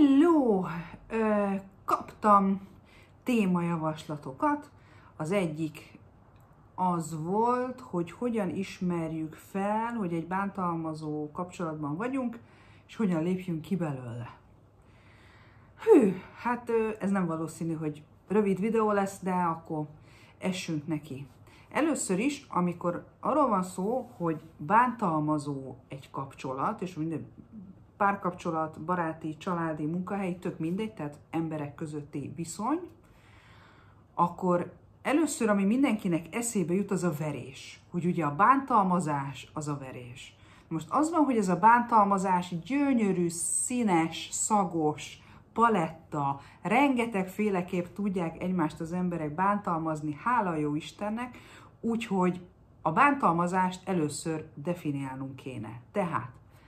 Hello! Kaptam témajavaslatokat. Az egyik az volt, hogy hogyan ismerjük fel, hogy egy bántalmazó kapcsolatban vagyunk, és hogyan lépjünk ki belőle. Hát ez nem valószínű, hogy rövid videó lesz, de akkor essünk neki. Először is, amikor arról van szó, hogy bántalmazó egy kapcsolat, és minden párkapcsolat, baráti, családi, munkahelyi, tök mindegy, tehát emberek közötti viszony, akkor először, ami mindenkinek eszébe jut, az a verés. Hogy ugye a bántalmazás az a verés. Most az van, hogy ez a bántalmazás gyönyörű, színes, szagos, paletta, rengetegféleképp tudják egymást az emberek bántalmazni, hála jó Istennek, úgyhogy a bántalmazást először definiálnunk kéne. Tehát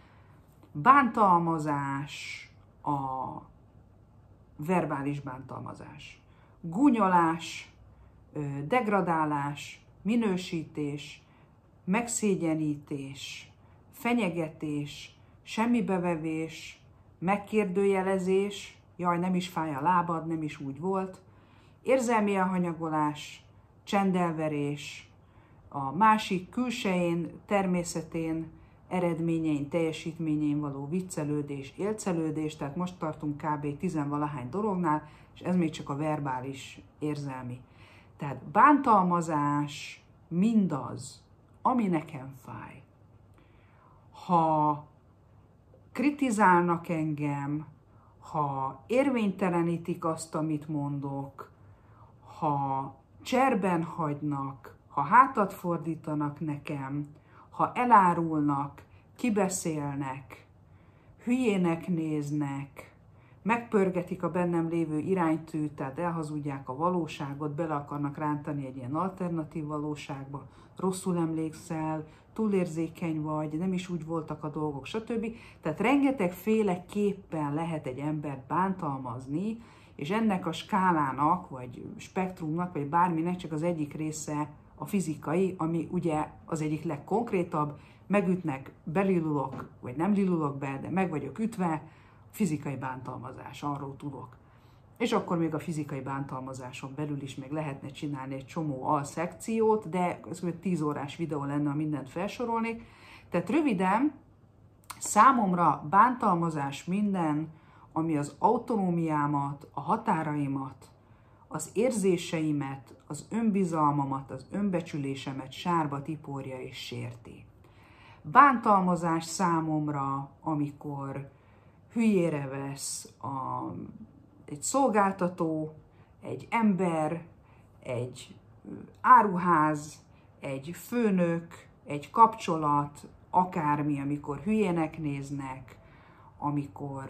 bántalmazás, a verbális bántalmazás, gúnyolás, degradálás, minősítés, megszégyenítés, fenyegetés, semmibevevés, megkérdőjelezés, jaj, nem is fáj a lábad, nem is úgy volt, érzelmi elhanyagolás, csendelverés, a másik külsején, természetén, eredményein, teljesítményein való viccelődés, élcelődés, tehát most tartunk kb. 10-valahány dolognál, és ez még csak a verbális érzelmi. Tehát bántalmazás mindaz, ami nekem fáj. Ha kritizálnak engem, ha érvénytelenítik azt, amit mondok, ha cserben hagynak, ha hátat fordítanak nekem, ha elárulnak, kibeszélnek, hülyének néznek, megpörgetik a bennem lévő iránytűt, tehát elhazudják a valóságot, bele akarnak rántani egy ilyen alternatív valóságba, rosszul emlékszel, túlérzékeny vagy, nem is úgy voltak a dolgok, stb. Tehát rengetegféleképpen lehet egy embert bántalmazni, és ennek a skálának, vagy spektrumnak, vagy bárminek csak az egyik része a fizikai, ami ugye az egyik legkonkrétabb, megütnek, belilulok, vagy nem lilulok be, de meg vagyok ütve, fizikai bántalmazás, arról tudok. És akkor még a fizikai bántalmazáson belül is még lehetne csinálni egy csomó alszekciót, de ez 10 órás videó lenne, ha mindent felsorolnék. Tehát röviden, számomra bántalmazás minden, ami az autonómiámat, a határaimat, az érzéseimet, az önbizalmamat, az önbecsülésemet sárba tiporja és sérti. Bántalmazás számomra, amikor hülyére vesz egy szolgáltató, egy ember, egy áruház, egy főnök, egy kapcsolat, akármi, amikor hülyének néznek, amikor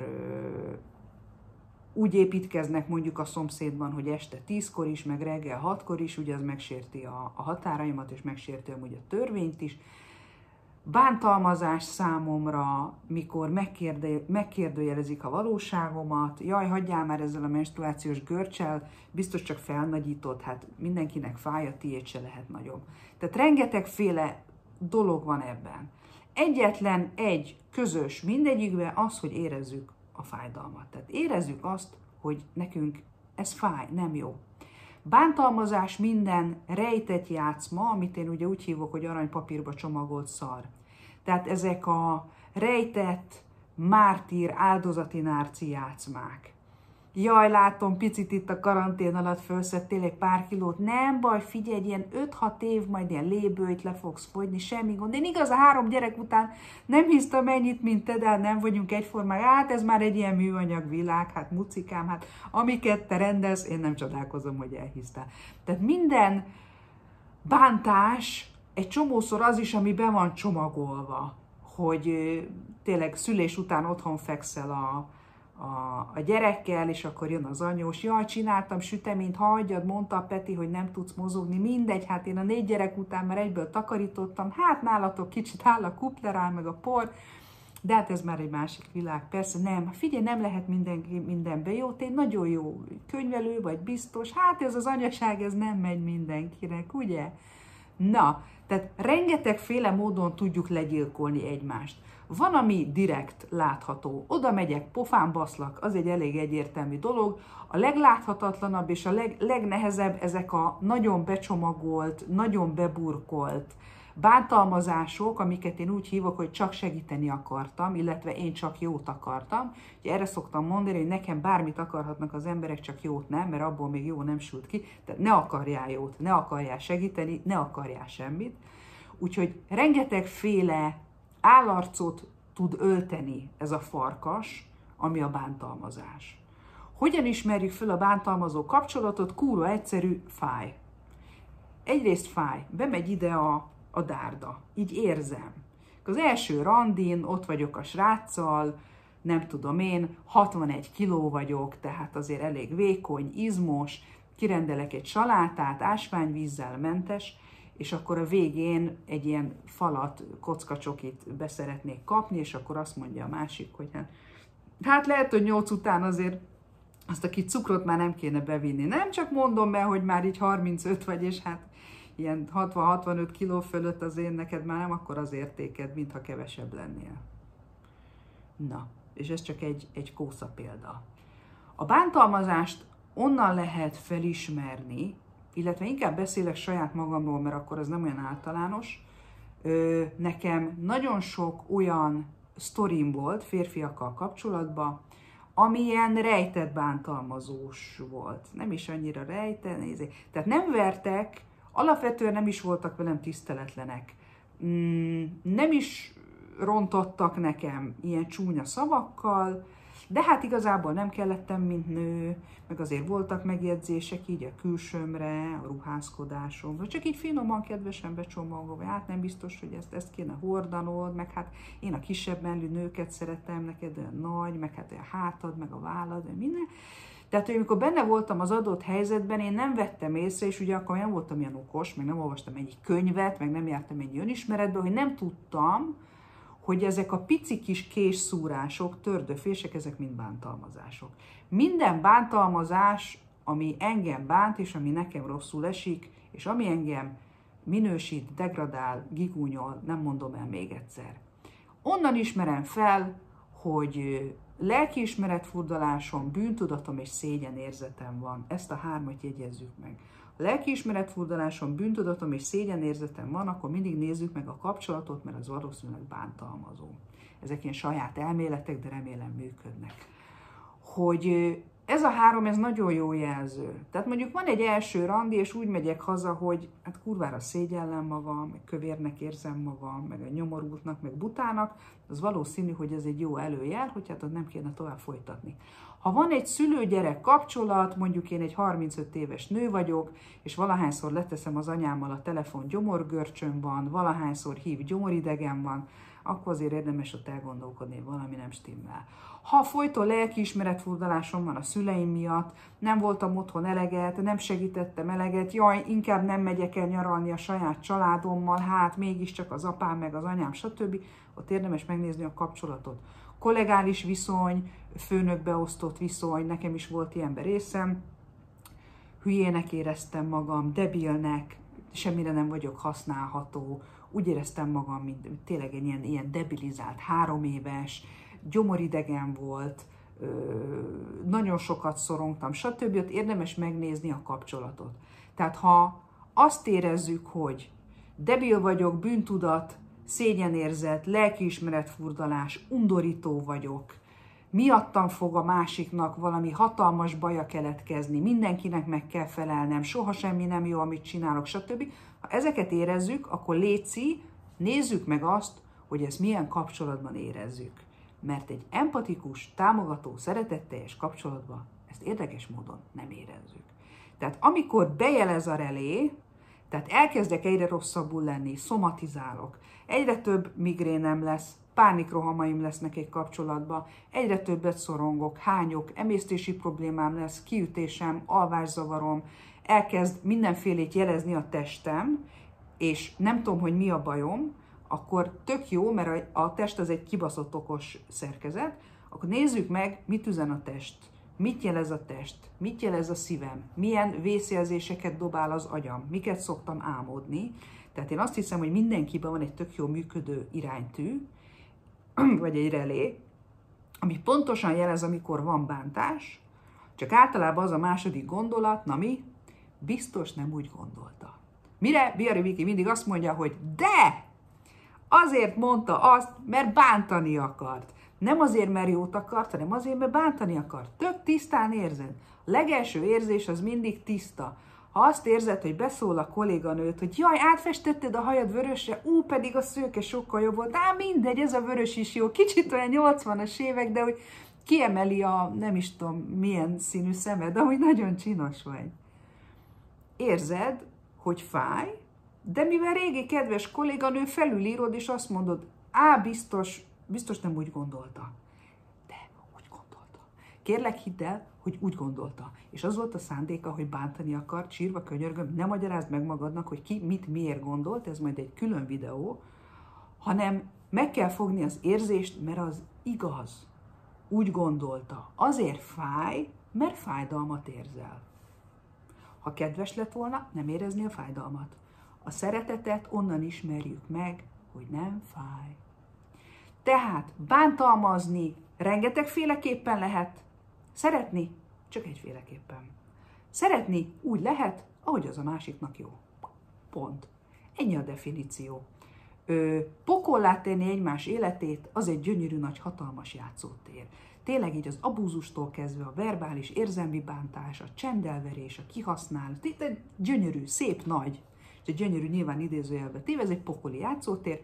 úgy építkeznek mondjuk a szomszédban, hogy este 10-kor is, meg reggel 6-kor is, ugye az megsérti a határaimat, és megsérti amúgy a törvényt is. Bántalmazás számomra, mikor megkérdőjelezik a valóságomat, jaj, hagyjál már ezzel a menstruációs görccsel, biztos csak felnagyított, hát mindenkinek fáj, a tiéd se lehet nagyobb. Tehát rengetegféle dolog van ebben. Egyetlen egy közös mindegyikben az, hogy érezzük a fájdalmat. Tehát érezzük azt, hogy nekünk ez fáj, nem jó. Bántalmazás minden rejtett játszma, amit én ugye úgy hívok, hogy aranypapírba csomagolt szar. Tehát ezek a rejtett, mártír, áldozati nárci játszmák. Jaj, látom, picit itt a karantén alatt fölszedtél egy pár kilót. Nem baj, figyelj, ilyen 5-6 év, majd ilyen lébőjt le fogsz fogyni, semmi gond. Én igaz, a 3 gyerek után nem hisztam ennyit, mint te, de nem vagyunk egyformák. Hát ez már egy ilyen műanyag világ, hát mucikám, hát amiket te rendelsz, én nem csodálkozom, hogy elhisztál. Tehát minden bántás, egy csomószor az is, ami be van csomagolva, hogy tényleg szülés után otthon fekszel a gyerekkel, és akkor jön az anyós, jaj, csináltam süteményt, hagyjad, mondta a Peti, hogy nem tudsz mozogni, mindegy, hát én a 4 gyerek után már egyből takarítottam, hát nálatok kicsit áll a kuplerál, meg a por, de hát ez már egy másik világ, persze nem, figyelj, nem lehet mindenbe jó, te egy nagyon jó könyvelő vagy biztos, hát ez az anyaság, ez nem megy mindenkinek, ugye? Na, tehát rengetegféle módon tudjuk legyilkolni egymást. Van, ami direkt látható. Oda megyek, pofán baszlak, az egy elég egyértelmű dolog. A legláthatatlanabb és a legnehezebb ezek a nagyon becsomagolt, nagyon beburkolt bántalmazások, amiket én úgy hívok, hogy csak segíteni akartam, illetve én csak jót akartam. Ugye erre szoktam mondani, hogy nekem bármit akarhatnak az emberek, csak jót nem, mert abból még jó nem sült ki. Tehát ne akarjál jót, ne akarjál segíteni, ne akarjál semmit. Úgyhogy rengetegféle állarcot tud ölteni ez a farkas, ami a bántalmazás. Hogyan ismerjük fel a bántalmazó kapcsolatot? Kurva egyszerű, fáj. Egyrészt fáj, bemegy ide a dárda, így érzem. Az első randin ott vagyok a sráccal, nem tudom én, 61 kiló vagyok, tehát azért elég vékony, izmos, kirendelek egy salátát, ásványvízzel mentes, és akkor a végén egy ilyen falat, kockacsokit beszeretnék kapni, és akkor azt mondja a másik, hogy hát lehet, hogy 8 után azért azt a kis cukrot már nem kéne bevinni. Nem csak mondom el, hogy már így 35 vagy, és hát ilyen 60-65 kiló fölött azért neked már nem akkor az értéked, mintha kevesebb lennél. Na, és ez csak egy kósza példa. A bántalmazást onnan lehet felismerni, illetve inkább beszélek saját magamról, mert akkor ez nem olyan általános. Nekem nagyon sok olyan sztorim volt férfiakkal kapcsolatban, ami ilyen rejtett bántalmazós volt. Nem is annyira rejtett, tehát nem vertek, alapvetően nem is voltak velem tiszteletlenek. Nem is rontottak nekem ilyen csúnya szavakkal, de hát igazából nem kellettem, mint nő, meg azért voltak megjegyzések így a külsőmre, a ruházkodásomra, csak így finoman, kedvesen becsomagolva, hát nem biztos, hogy ezt kéne hordanod, meg hát én a kisebb mellű nőket szeretem, neked olyan nagy, meg hát olyan hátad, meg a vállad, meg minden. Tehát, hogy amikor benne voltam az adott helyzetben, én nem vettem észre, és ugye akkor nem voltam ilyen okos, meg nem olvastam ennyi könyvet, meg nem jártam ennyi önismeretbe, hogy nem tudtam, hogy ezek a pici kis késszúrások, tördöfések, ezek mind bántalmazások. Minden bántalmazás, ami engem bánt, és ami nekem rosszul esik, és ami engem minősít, degradál, gigúnyol, nem mondom el még egyszer. Onnan ismerem fel, hogy lelkiismeretfurdalásom, bűntudatom és szégyenérzetem van. Ezt a 3-at jegyezzük meg. Ha lelkiismeretfurdalásom, bűntudatom és szégyenérzetem van, akkor mindig nézzük meg a kapcsolatot, mert az valószínűleg bántalmazó. Ezek ilyen saját elméletek, de remélem működnek. Hogy ez a 3, ez nagyon jó jelző. Tehát mondjuk van egy első randi, és úgy megyek haza, hogy hát kurvára szégyellem magam, meg kövérnek érzem magam, meg a nyomorultnak, meg butának, az valószínű, hogy ez egy jó előjel, hogy hát ott nem kéne tovább folytatni. Ha van egy szülő-gyerek kapcsolat, mondjuk én egy 35 éves nő vagyok, és valahányszor leteszem az anyámmal a telefon, gyomorgörcsöm van, valahányszor hív, gyomoridegen van, akkor azért érdemes ott elgondolkodni, hogy valami nem stimmel. Ha folyton lelkiismeretfurdalásom van a szüleim miatt, nem voltam otthon eleget, nem segítettem eleget, jaj, inkább nem megyek el nyaralni a saját családommal, hát mégiscsak az apám meg az anyám, stb. Ott érdemes megnézni a kapcsolatot. Kollegális viszony, főnökbe osztott viszony, nekem is volt ilyenbe részem, hülyének éreztem magam, debilnek, semmire nem vagyok használható, úgy éreztem magam, mint tényleg egy ilyen debilizált 3 éves, gyomoridegen volt, nagyon sokat szorongtam, stb. Ott érdemes megnézni a kapcsolatot. Tehát ha azt érezzük, hogy debil vagyok, bűntudat, szégyenérzet, lelkiismeretfurdalás, undorító vagyok, miattam fog a másiknak valami hatalmas baja keletkezni, mindenkinek meg kell felelnem, soha semmi nem jó, amit csinálok, stb. Ha ezeket érezzük, akkor léci, nézzük meg azt, hogy ezt milyen kapcsolatban érezzük. Mert egy empatikus, támogató, szeretetteljes kapcsolatban ezt érdekes módon nem érezzük. Tehát amikor bejelez a relé, tehát elkezdek egyre rosszabbul lenni, szomatizálok, egyre több migrénem lesz, pánikrohamaim lesznek egy kapcsolatban, egyre többet szorongok, hányok, emésztési problémám lesz, kiütésem, alvászavarom, elkezd mindenfélét jelezni a testem, és nem tudom, hogy mi a bajom, akkor tök jó, mert a test az egy kibaszott okos szerkezet, akkor nézzük meg, mit üzen a test, mit jelez a test, mit jelez a szívem, milyen vészjelzéseket dobál az agyam, miket szoktam álmodni. Tehát én azt hiszem, hogy mindenkiben van egy tök jó működő iránytű, vagy egy relé, ami pontosan jelez, amikor van bántás, csak általában az a második gondolat, na mi? Biztos nem úgy gondolta. Mire Biari Viki mindig azt mondja, hogy de! Azért mondta azt, mert bántani akart. Nem azért, mert jót akart, hanem azért, mert bántani akart. Tök tisztán érzed. A legelső érzés az mindig tiszta. Ha azt érzed, hogy beszól a kolléganőt, hogy jaj, átfestetted a hajad vörösre, pedig a szőke sokkal jobb volt. Mindegy, ez a vörös is jó. Kicsit olyan 80-as évek, de hogy kiemeli a nem is tudom milyen színű szemed, ahogy nagyon csinos vagy. Érzed, hogy fáj, de mivel régi kedves kolléganő, felülírod, és azt mondod, biztos nem úgy gondolta. De úgy gondolta. Kérlek, hidd el, hogy úgy gondolta. És az volt a szándéka, hogy bántani akart, sírva, könyörgöm, ne magyarázd meg magadnak, hogy ki mit miért gondolt, ez majd egy külön videó, hanem meg kell fogni az érzést, mert az igaz. Úgy gondolta. Azért fáj, mert fájdalmat érzel. Ha kedves lett volna, nem érezni a fájdalmat. A szeretetet onnan ismerjük meg, hogy nem fáj. Tehát bántalmazni rengetegféleképpen lehet, szeretni csak egyféleképpen. Szeretni úgy lehet, ahogy az a másiknak jó. Pont. Ennyi a definíció. Pokollá tenni egymás életét, az egy gyönyörű nagy hatalmas játszótér. Tényleg így az abúzustól kezdve a verbális érzelmi bántás, a csendelverés, a kihasználás, egy gyönyörű, szép, nagy, és egy gyönyörű nyilván idézőjelbe téve, ez egy pokoli játszótér.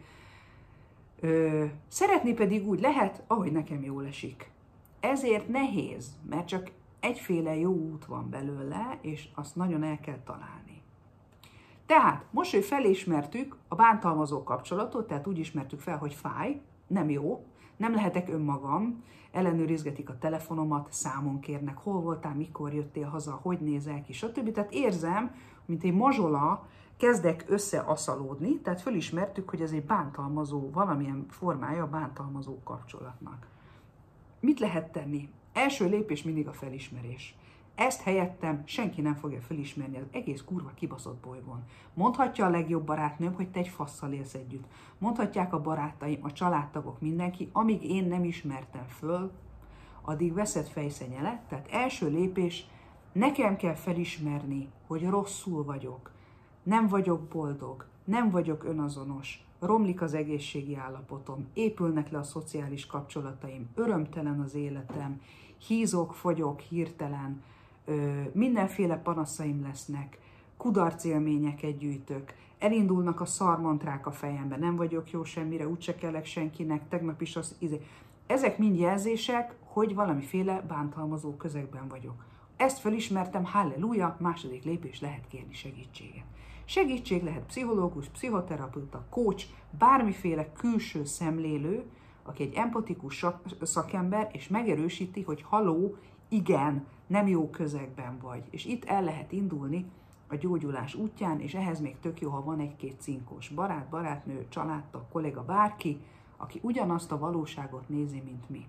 Szeretni pedig úgy lehet, ahogy nekem jól esik. Ezért nehéz, mert csak egyféle jó út van belőle, és azt nagyon el kell találni. Tehát most, hogy felismertük a bántalmazó kapcsolatot, tehát úgy ismertük fel, hogy fáj, nem jó, nem lehetek önmagam, ellenőrizgetik a telefonomat, számon kérnek, hol voltál, mikor jöttél haza, hogy nézel ki, stb. Tehát érzem, mint egy mazsola, kezdek összeaszalódni, tehát fölismertük, hogy ez egy bántalmazó, valamilyen formája a bántalmazó kapcsolatnak. Mit lehet tenni? Első lépés mindig a felismerés. Ezt helyettem senki nem fogja felismerni az egész kurva kibaszott bolygón. Mondhatja a legjobb barátnőm, hogy te egy fasszal élsz együtt. Mondhatják a barátaim, a családtagok, mindenki, amíg én nem ismertem föl, addig veszed fejszennyele. Tehát első lépés, nekem kell felismerni, hogy rosszul vagyok, nem vagyok boldog, nem vagyok önazonos, romlik az egészségi állapotom, épülnek le a szociális kapcsolataim, örömtelen az életem, hízok, fogyok, hirtelen, mindenféle panaszaim lesznek, kudarcélményeket gyűjtök, elindulnak a szarmantrák a fejembe, nem vagyok jó semmire, úgyse kellek senkinek, tegnap is az... Ezek mind jelzések, hogy valamiféle bántalmazó közegben vagyok. Ezt felismertem, halleluja, második lépés, lehet kérni segítséget. Segítség lehet pszichológus, pszichoterapeuta, coach, bármiféle külső szemlélő, aki egy empatikus szakember, és megerősíti, hogy haló, igen, nem jó közegben vagy. És itt el lehet indulni a gyógyulás útján, és ehhez még tök jó, ha van egy-két cinkos barát, barátnő, családtag, kolléga, bárki, aki ugyanazt a valóságot nézi, mint mi.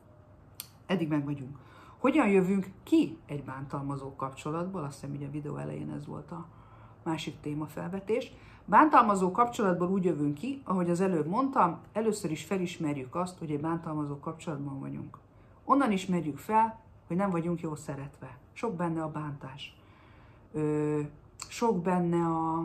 Eddig meg vagyunk. Hogyan jövünk ki egy bántalmazó kapcsolatból? Azt hiszem, hogy a videó elején ez volt a másik témafelvetés. Bántalmazó kapcsolatból úgy jövünk ki, ahogy az előbb mondtam, először is felismerjük azt, hogy egy bántalmazó kapcsolatban vagyunk. Onnan ismerjük fel, hogy nem vagyunk jól szeretve. Sok benne a bántás. Sok benne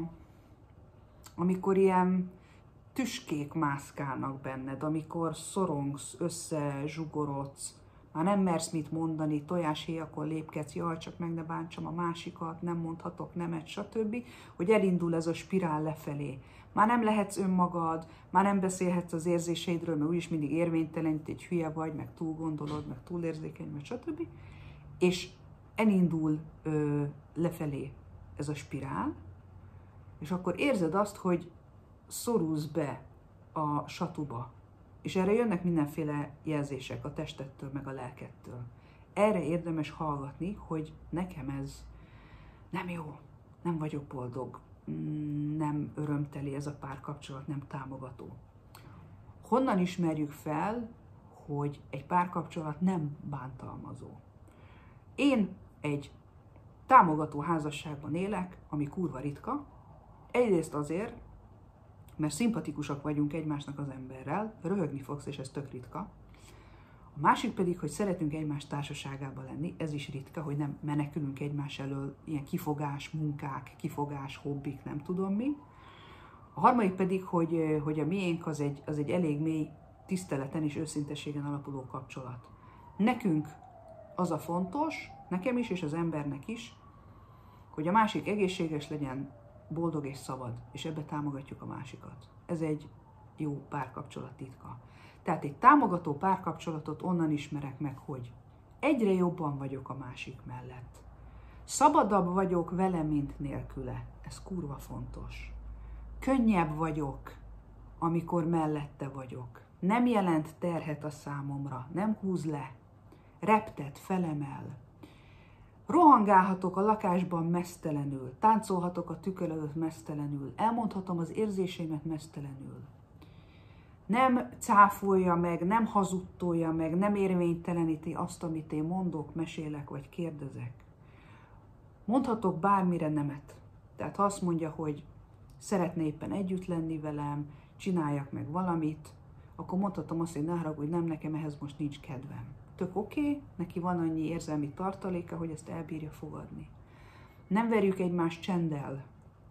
amikor ilyen tüskék mászkálnak benned, amikor szorongsz, összezsugorodsz, már nem mersz mit mondani, tojáshéjakon lépkedsz, jaj, csak meg ne bántsam a másikat, nem mondhatok nemet, stb., hogy elindul ez a spirál lefelé. Már nem lehetsz önmagad, már nem beszélhetsz az érzéseidről, mert úgyis mindig érvénytelen, egy hülye vagy, meg túl gondolod, meg túl érzékeny, meg stb. És elindul lefelé ez a spirál, és akkor érzed azt, hogy szorulsz be a satuba. És erre jönnek mindenféle jelzések a testettől, meg a lelkettől. Erre érdemes hallgatni, hogy nekem ez nem jó, nem vagyok boldog, nem örömteli ez a párkapcsolat, nem támogató. Honnan ismerjük fel, hogy egy párkapcsolat nem bántalmazó? Én egy támogató házasságban élek, ami kurva ritka. Egyrészt azért, mert szimpatikusak vagyunk egymásnak az emberrel, röhögni fogsz, és ez tök ritka. A másik pedig, hogy szeretünk egymás társaságában lenni, ez is ritka, hogy nem menekülünk egymás elől, ilyen kifogás, munkák, kifogás, hobbik, nem tudom mi. A harmadik pedig, hogy a miénk az egy elég mély tiszteleten és őszinteségen alapuló kapcsolat. Nekünk az a fontos, nekem is és az embernek is, hogy a másik egészséges legyen, boldog és szabad, és ebbe támogatjuk a másikat. Ez egy jó párkapcsolat titka. Tehát egy támogató párkapcsolatot onnan ismerek meg, hogy egyre jobban vagyok a másik mellett. Szabadabb vagyok vele, mint nélküle. Ez kurva fontos. Könnyebb vagyok, amikor mellette vagyok. Nem jelent terhet a számomra, nem húz le. Reptet, felemel. Rohangálhatok a lakásban meztelenül, táncolhatok a tükör előtt meztelenül, elmondhatom az érzéseimet meztelenül. Nem cáfolja meg, nem hazudtolja meg, nem érvényteleníti azt, amit én mondok, mesélek vagy kérdezek. Mondhatok bármire nemet. Tehát ha azt mondja, hogy szeretne éppen együtt lenni velem, csináljak meg valamit, akkor mondhatom azt, hogy ne haragudj, nem, nekem ehhez most nincs kedvem. Tök oké, neki van annyi érzelmi tartaléka, hogy ezt elbírja fogadni. Nem verjük egymást csenddel.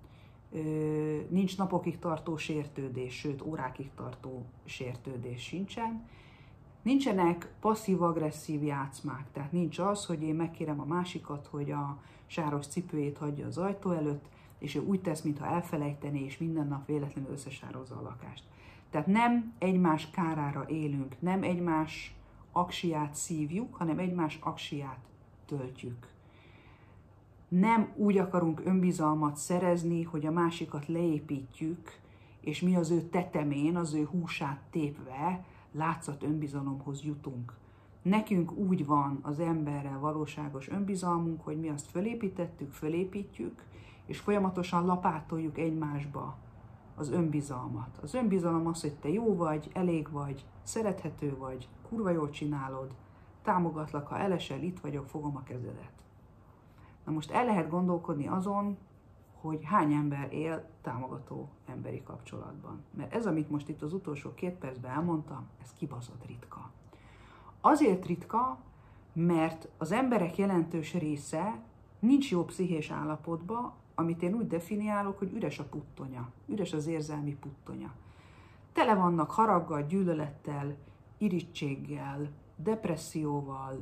Nincs napokig tartó sértődés, sőt órákig tartó sértődés sincsen. Nincsenek passzív-agresszív játszmák, tehát nincs az, hogy én megkérem a másikat, hogy a sáros cipőjét hagyja az ajtó előtt, és ő úgy tesz, mintha elfelejtené, és minden nap véletlenül összesározza a lakást. Tehát nem egymás kárára élünk, nem egymás aksiját szívjuk, hanem egymás aksiját töltjük. Nem úgy akarunk önbizalmat szerezni, hogy a másikat leépítjük, és mi az ő tetemén, az ő húsát tépve látszat önbizalomhoz jutunk. Nekünk úgy van az emberrel valóságos önbizalmunk, hogy mi azt fölépítjük, és folyamatosan lapátoljuk egymásba az önbizalmat. Az önbizalom az, hogy te jó vagy, elég vagy, szerethető vagy, kurva jól csinálod, támogatlak, ha elesel, itt vagyok, fogom a kezedet. Na most el lehet gondolkodni azon, hogy hány ember él támogató emberi kapcsolatban. Mert ez, amit most itt az utolsó 2 percben elmondtam, ez kibaszott ritka. Azért ritka, mert az emberek jelentős része nincs jó pszichés állapotban, amit én úgy definiálok, hogy üres a puttonya, üres az érzelmi puttonya. Tele vannak haraggal, gyűlölettel, irítséggel, depresszióval,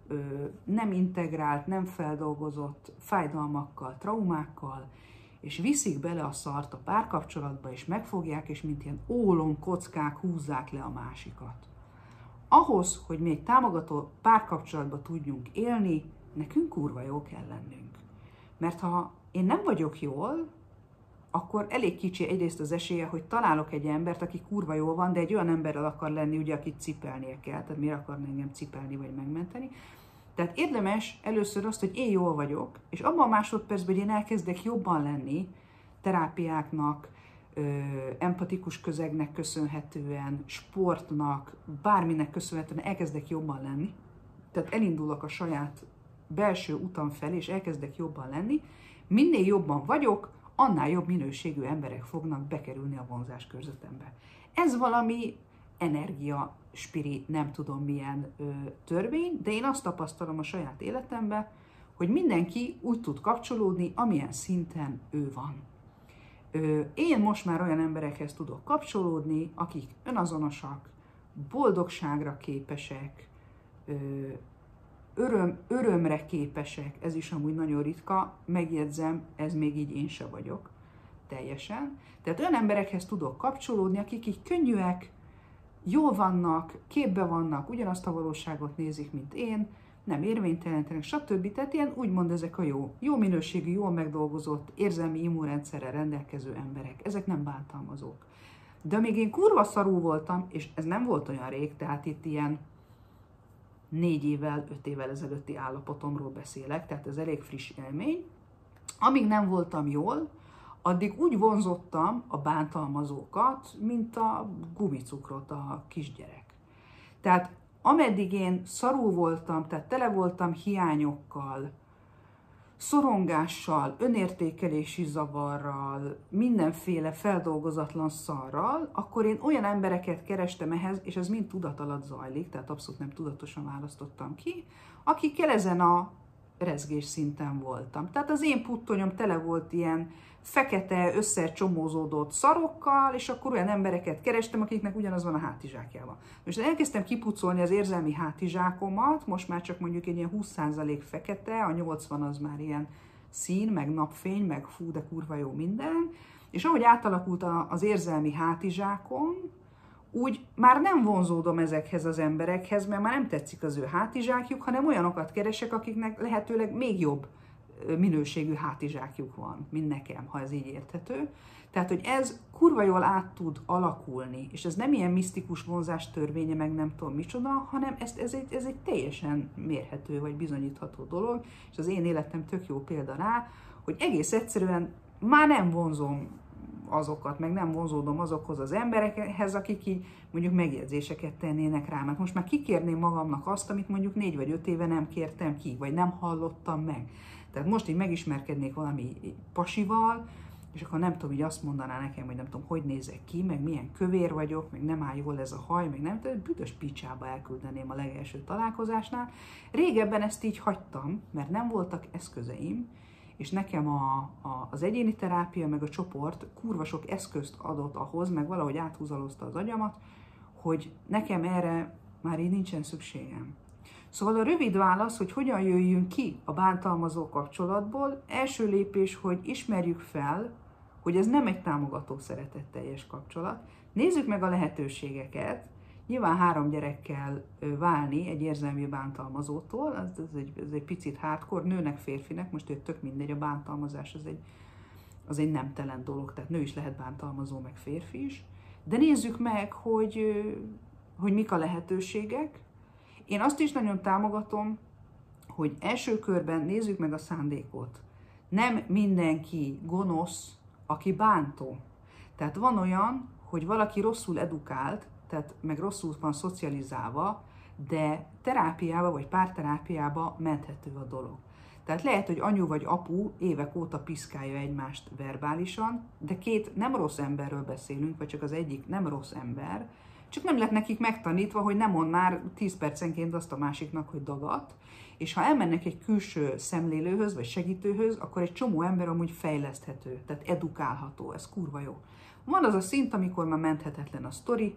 nem integrált, nem feldolgozott fájdalmakkal, traumákkal, és viszik bele a szart a párkapcsolatba, és megfogják, és mint ilyen ólomkockák húzzák le a másikat. Ahhoz, hogy mi egy támogató párkapcsolatba tudjunk élni, nekünk kurva jó kell lennünk. Mert ha én nem vagyok jól, akkor elég kicsi egyrészt az esélye, hogy találok egy embert, aki kurva jól van, de egy olyan emberrel akar lenni, ugye, akit cipelnie kell, tehát miért akarna engem cipelni vagy megmenteni. Tehát érdemes először azt, hogy én jól vagyok, és abban a másodpercben, hogy én elkezdek jobban lenni, terápiáknak, empatikus közegnek köszönhetően, sportnak, bárminek köszönhetően elkezdek jobban lenni, tehát elindulok a saját belső utam felé, és elkezdek jobban lenni, minél jobban vagyok, annál jobb minőségű emberek fognak bekerülni a vonzás körzetembe. Ez valami energia, spiri, nem tudom milyen törvény, de én azt tapasztalom a saját életemben, hogy mindenki úgy tud kapcsolódni, amilyen szinten ő van. Én most már olyan emberekhez tudok kapcsolódni, akik önazonosak, boldogságra képesek, örömre képesek, ez is amúgy nagyon ritka, megjegyzem, ez még így én se vagyok teljesen. Tehát olyan emberekhez tudok kapcsolódni, akik így könnyűek, jól vannak, képbe vannak, ugyanazt a valóságot nézik, mint én, nem érvénytelenek, stb. Tehát ilyen úgymond ezek a jó minőségű, jól megdolgozott, érzelmi immunrendszerrel rendelkező emberek. Ezek nem bántalmazók. De még én kurva szarú voltam, és ez nem volt olyan rég, tehát itt ilyen 4 évvel, 5 évvel ezelőtti állapotomról beszélek, tehát ez elég friss élmény. Amíg nem voltam jól, addig úgy vonzottam a bántalmazókat, mint a gumicukrot a kisgyerek. Tehát ameddig én szarul voltam, tehát tele voltam hiányokkal, szorongással, önértékelési zavarral, mindenféle feldolgozatlan szarral, akkor én olyan embereket kerestem ehhez, és ez mind tudat alatt zajlik, tehát abszolút nem tudatosan választottam ki, akikkel ezen a rezgés szinten voltam. Tehát az én puttonyom tele volt ilyen fekete, összecsomózódott szarokkal, és akkor olyan embereket kerestem, akiknek ugyanaz van a hátizsákjában. Most elkezdtem kipucolni az érzelmi hátizsákomat, most már csak mondjuk egy ilyen 20% fekete, a 80 az már ilyen szín, meg napfény, meg fú, de kurva jó minden, és ahogy átalakult az érzelmi hátizsákom, úgy már nem vonzódom ezekhez az emberekhez, mert már nem tetszik az ő hátizsákjuk, hanem olyanokat keresek, akiknek lehetőleg még jobb minőségű hátizsákjuk van, mint nekem, ha ez így érthető. Tehát, hogy ez kurva jól át tud alakulni, és ez nem ilyen misztikus vonzás törvénye, meg nem tudom micsoda, hanem ez egy teljesen mérhető, vagy bizonyítható dolog, és az én életem tök jó példa rá, hogy egész egyszerűen már nem vonzom azokat, meg nem vonzódom azokhoz az emberekhez, akik így mondjuk megjegyzéseket tennének rám. Mert most már kikérném magamnak azt, amit mondjuk 4 vagy 5 éve nem kértem ki, vagy nem hallottam meg. Tehát most így megismerkednék valami pasival, és akkor nem tudom, így azt mondaná nekem, hogy nem tudom, hogy nézek ki, meg milyen kövér vagyok, meg nem áll jól ez a haj, meg nem tudom, büdös picsába elküldeném a legelső találkozásnál. Régebben ezt így hagytam, mert nem voltak eszközeim, és nekem az egyéni terápia, meg a csoport kurva sok eszközt adott ahhoz, meg valahogy áthúzalozta az agyamat, hogy nekem erre már így nincsen szükségem. Szóval a rövid válasz, hogy hogyan jöjjünk ki a bántalmazó kapcsolatból, első lépés, hogy ismerjük fel, hogy ez nem egy támogató, szeretetteljes kapcsolat. Nézzük meg a lehetőségeket. Nyilván 3 gyerekkel válni egy érzelmi bántalmazótól, ez egy picit hardcore, nőnek, férfinek, most tök mindegy, a bántalmazás az egy nemtelen dolog, tehát nő is lehet bántalmazó, meg férfi is. De nézzük meg, hogy mik a lehetőségek. Én azt is nagyon támogatom, hogy első körben nézzük meg a szándékot. Nem mindenki gonosz, aki bántó. Tehát van olyan, hogy valaki rosszul edukált, tehát meg rosszul van szocializálva, de terápiába vagy párterápiába menthető a dolog. Tehát lehet, hogy anyu vagy apu évek óta piszkálja egymást verbálisan, de 2 nem rossz emberről beszélünk, vagy csak az egyik nem rossz ember, csak nem lett nekik megtanítva, hogy nem mond már 10 percenként azt a másiknak, hogy dagat, és ha elmennek egy külső szemlélőhöz, vagy segítőhöz, akkor egy csomó ember amúgy fejleszthető, tehát edukálható, ez kurva jó. Van az a szint, amikor már menthetetlen a sztori,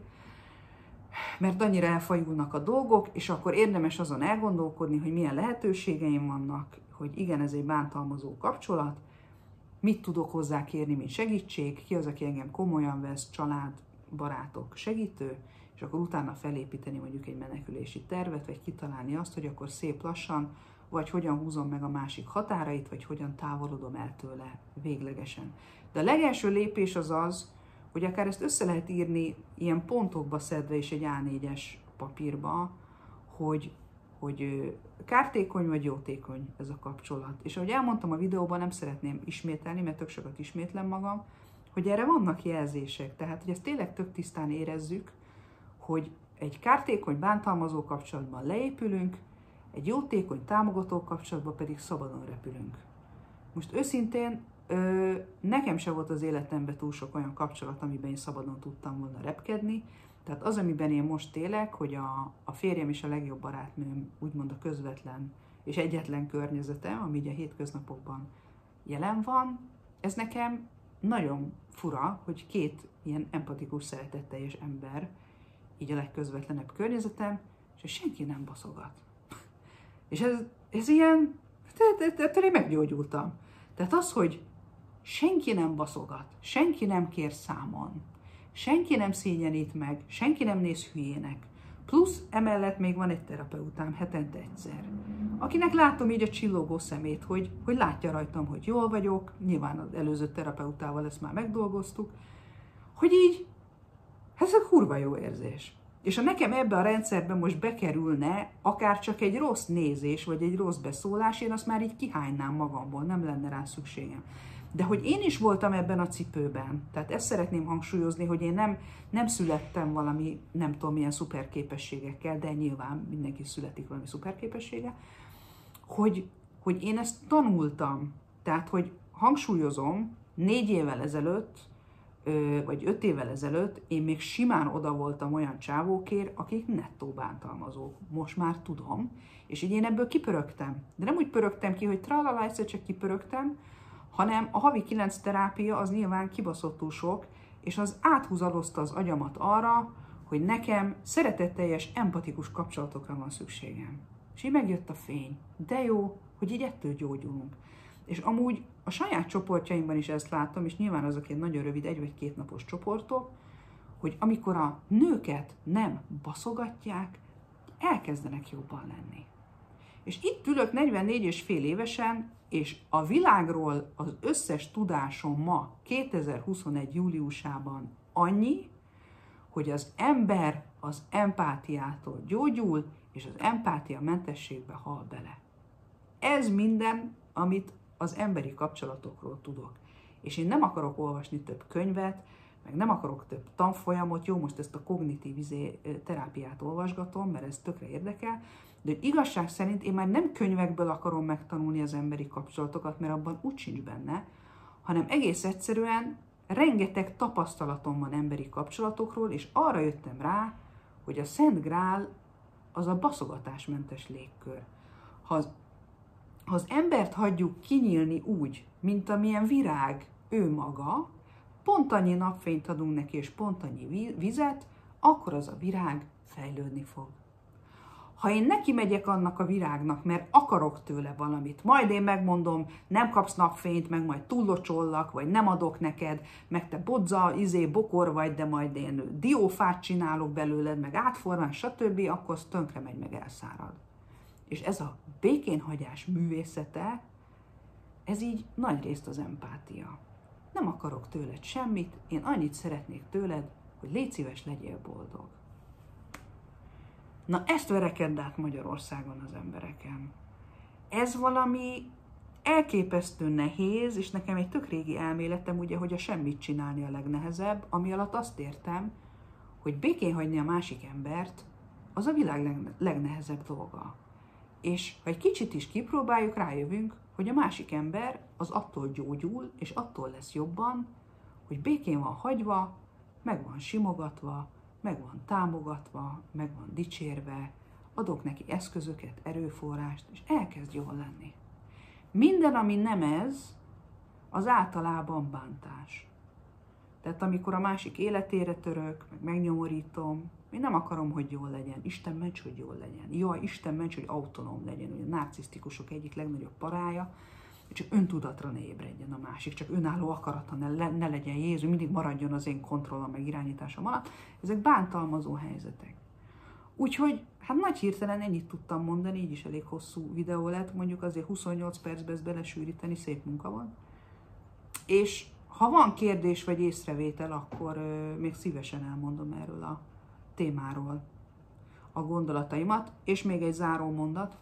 mert annyira elfajulnak a dolgok, és akkor érdemes azon elgondolkodni, hogy milyen lehetőségeim vannak, hogy igen, ez egy bántalmazó kapcsolat, mit tudok hozzá kérni, mint segítség, ki az, aki engem komolyan vesz, család, barátok, segítő, és akkor utána felépíteni mondjuk egy menekülési tervet, vagy kitalálni azt, hogy akkor szép lassan, vagy hogyan húzom meg a másik határait, vagy hogyan távolodom el tőle véglegesen. De a legelső lépés az az, hogy akár ezt össze lehet írni ilyen pontokba szedve és egy A4-es papírba, hogy kártékony vagy jótékony ez a kapcsolat. És ahogy elmondtam a videóban, nem szeretném ismételni, mert tök sokat ismétlem magam, hogy erre vannak jelzések. Tehát, hogy ezt tényleg tök tisztán érezzük, hogy egy kártékony, bántalmazó kapcsolatban leépülünk, egy jótékony, támogató kapcsolatban pedig szabadon repülünk. Most őszintén, nekem se volt az életemben túl sok olyan kapcsolat, amiben én szabadon tudtam volna repkedni. Tehát az, amiben én most élek, hogy a férjem és a legjobb barátnőm úgymond a közvetlen és egyetlen környezetem, ami így a hétköznapokban jelen van, ez nekem nagyon fura, hogy 2 ilyen empatikus, szeretetteljes ember, így a legközvetlenebb környezetem, és senki nem baszogat. És ez ilyen, ettől én meggyógyultam. Tehát az, hogy senki nem baszogat, senki nem kér számon, senki nem szégyenít meg, senki nem néz hülyének. Plusz emellett még van egy terapeutám hetente egyszer, akinek látom így a csillogó szemét, hogy látja rajtam, hogy jól vagyok, nyilván az előző terapeutával ezt már megdolgoztuk, hogy így, ez a kurva jó érzés. És ha nekem ebbe a rendszerben most bekerülne akár csak egy rossz nézés, vagy egy rossz beszólás, én azt már így kihánynám magamból, nem lenne rá szükségem. De hogy én is voltam ebben a cipőben, tehát ezt szeretném hangsúlyozni, hogy én nem születtem valami, nem tudom milyen szuperképességekkel, de nyilván mindenki születik valami szuperképessége, hogy hogy én ezt tanultam. Tehát, hogy hangsúlyozom, 4 évvel ezelőtt, vagy 5 évvel ezelőtt én még simán oda voltam olyan csávókért, akik nettó bántalmazók. Most már tudom, és így én ebből kipörögtem. De nem úgy pörögtem ki, hogy tralala, egyszer csak kipörögtem, hanem a havi 9 terápia az nyilván kibaszottul sok, és az áthúzalozta az agyamat arra, hogy nekem szeretetteljes, empatikus kapcsolatokra van szükségem. És így megjött a fény. De jó, hogy így ettől gyógyulunk. És amúgy a saját csoportjaimban is ezt látom, és nyilván azok egy nagyon rövid 1 vagy 2 napos csoportok, hogy amikor a nőket nem baszogatják, elkezdenek jobban lenni. És itt ülök 44,5 évesen, és a világról az összes tudásom ma, 2021. júliusában annyi, hogy az ember az empátiától gyógyul, és az empátia mentességbe hal bele. Ez minden, amit az emberi kapcsolatokról tudok. És én nem akarok olvasni több könyvet, meg nem akarok több tanfolyamot, jó, most ezt a kognitív terápiát olvasgatom, mert ez tökre érdekel, de igazság szerint én már nem könyvekből akarom megtanulni az emberi kapcsolatokat, mert abban úgy sincs benne, hanem egész egyszerűen rengeteg tapasztalatom van emberi kapcsolatokról, és arra jöttem rá, hogy a Szent Grál az a baszogatásmentes légkör. Ha az embert hagyjuk kinyílni úgy, mint amilyen virág ő maga, pont annyi napfényt adunk neki, és pont annyi vizet, akkor az a virág fejlődni fog. Ha én neki megyek annak a virágnak, mert akarok tőle valamit, majd én megmondom, nem kapsz napfényt, meg majd túllocsollak, vagy nem adok neked, meg te bodza, bokor vagy, de majd én diófát csinálok belőled, meg átformán, stb., akkor az tönkre megy, meg elszárad. És ez a békénhagyás művészete, ez így nagyrészt az empátia. Nem akarok tőled semmit, én annyit szeretnék tőled, hogy légy szíves, legyél boldog. Na ezt verekedd át Magyarországon az embereken. Ez valami elképesztő nehéz, és nekem egy tök régi elméletem, ugye, hogy a semmit csinálni a legnehezebb, ami alatt azt értem, hogy békén hagyni a másik embert, az a világ legnehezebb dolga. És ha egy kicsit is kipróbáljuk, rájövünk, hogy a másik ember az attól gyógyul, és attól lesz jobban, hogy békén van hagyva, meg van simogatva, meg van támogatva, meg van dicsérve, adok neki eszközöket, erőforrást, és elkezd jól lenni. Minden, ami nem ez, az általában bántás. Tehát amikor a másik életére török, meg megnyomorítom, én nem akarom, hogy jól legyen. Isten ments, hogy jól legyen. Jaj, Isten ments, hogy autonóm legyen. Ugye a narcisztikusok egyik legnagyobb parája, hogy csak öntudatra ne ébredjen a másik, csak önálló akarata ne legyen Jézus, mindig maradjon az én kontrollom, meg irányításom alatt. Ezek bántalmazó helyzetek. Úgyhogy, hát nagy hirtelen ennyit tudtam mondani, így is elég hosszú videó lett, mondjuk azért 28 percbe ezt belesűríteni, szép munka van. És ha van kérdés vagy észrevétel, akkor még szívesen elmondom erről a témáról a gondolataimat. És még egy záró mondat.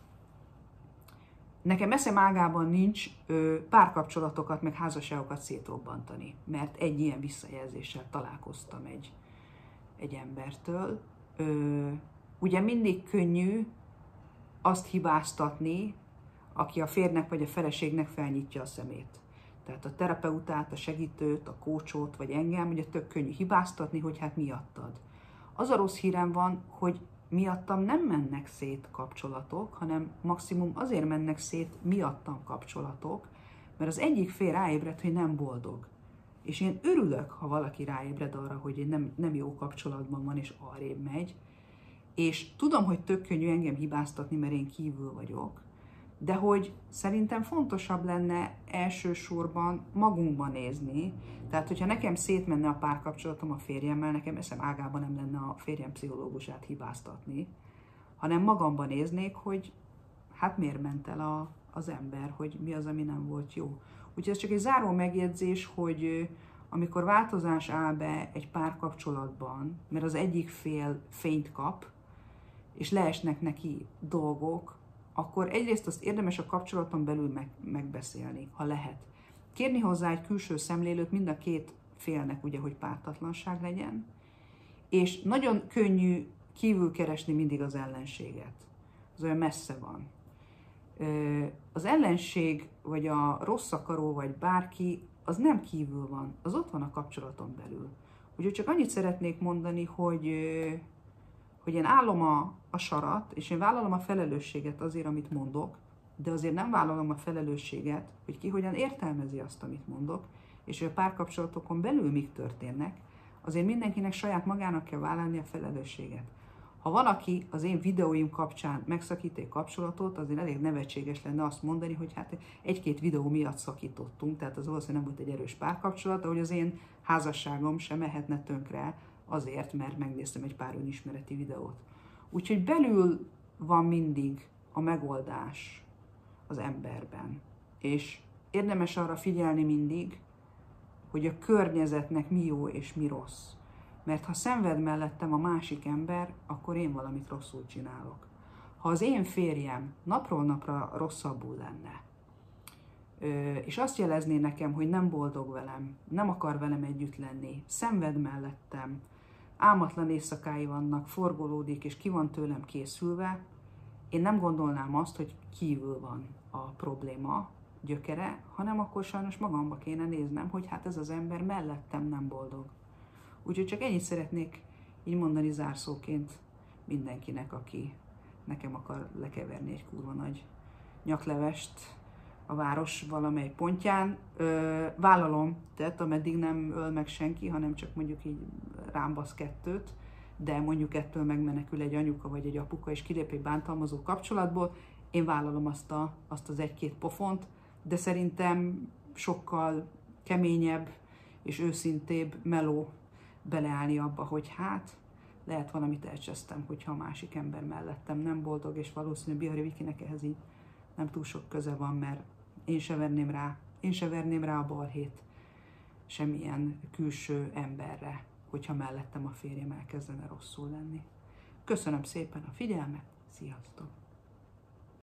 Nekem eszem ágában nincs párkapcsolatokat, meg házasságokat szétrobbantani, mert egy ilyen visszajelzéssel találkoztam egy embertől. Ugye mindig könnyű azt hibáztatni, aki a férnek vagy a feleségnek felnyitja a szemét. Tehát a terapeutát, a segítőt, a kócsot vagy engem, ugye tök könnyű hibáztatni, hogy hát miattad. Az a rossz hírem van, hogy miattam nem mennek szét kapcsolatok, hanem maximum azért mennek szét miattam kapcsolatok, mert az egyik fél ráébred, hogy nem boldog. És én örülök, ha valaki ráébred arra, hogy nem jó kapcsolatban van és arrébb megy, és tudom, hogy tök könnyű engem hibáztatni, mert én kívül vagyok, de hogy szerintem fontosabb lenne elsősorban magunkban nézni, tehát hogyha nekem szétmenne a párkapcsolatom a férjemmel, nekem eszem ágában nem lenne a férjem pszichológusát hibáztatni, hanem magamban néznék, hogy hát miért ment el az ember, hogy mi az, ami nem volt jó. Úgyhogy ez csak egy záró megjegyzés, hogy amikor változás áll be egy párkapcsolatban, mert az egyik fél fényt kap, és leesnek neki dolgok, akkor egyrészt azt érdemes a kapcsolaton belül megbeszélni, ha lehet. Kérni hozzá egy külső szemlélőt mind a két félnek, ugye, hogy pártatlanság legyen, és nagyon könnyű kívül keresni mindig az ellenséget. Az olyan messze van. Az ellenség, vagy a rossz akaró, vagy bárki, az nem kívül van, az ott van a kapcsolaton belül. Úgyhogy csak annyit szeretnék mondani, hogy én állom a sarat, és én vállalom a felelősséget azért, amit mondok, de azért nem vállalom a felelősséget, hogy ki hogyan értelmezi azt, amit mondok, és hogy a párkapcsolatokon belül mik történnek, azért mindenkinek saját magának kell vállalni a felelősséget. Ha valaki az én videóim kapcsán megszakít egy kapcsolatot, azért elég nevetséges lenne azt mondani, hogy hát egy-két videó miatt szakítottunk, tehát az valószínűleg nem volt egy erős párkapcsolat, ahogy az én házasságom sem mehetne tönkre azért, mert megnéztem egy pár önismereti videót. Úgyhogy belül van mindig a megoldás az emberben. És érdemes arra figyelni mindig, hogy a környezetnek mi jó és mi rossz. Mert ha szenved mellettem a másik ember, akkor én valamit rosszul csinálok. Ha az én férjem napról napra rosszabbul lenne, és azt jelezné nekem, hogy nem boldog velem, nem akar velem együtt lenni, szenved mellettem, álmatlan éjszakái vannak, forgolódik és ki van tőlem készülve, én nem gondolnám azt, hogy kívül van a probléma gyökere, hanem akkor sajnos magamba kéne néznem, hogy hát ez az ember mellettem nem boldog. Úgyhogy csak ennyit szeretnék így mondani zárszóként mindenkinek, aki nekem akar lekeverni egy kurva nagy nyaklevest a város valamely pontján. Vállalom, tehát ameddig nem öl meg senki, hanem csak mondjuk így rámbasz kettőt, de mondjuk ettől megmenekül egy anyuka vagy egy apuka, és kilép egy bántalmazó kapcsolatból, én vállalom azt az egy-két pofont, de szerintem sokkal keményebb és őszintébb meló beleállni abba, hogy hát lehet valamit elcsesztem, hogyha a másik ember mellettem nem boldog, és valószínű Bihari Vikinek ehhez így nem túl sok köze van, mert én se verném rá a balhét semmilyen külső emberre, hogyha mellettem a férjem elkezdene rosszul lenni. Köszönöm szépen a figyelmet, sziasztok!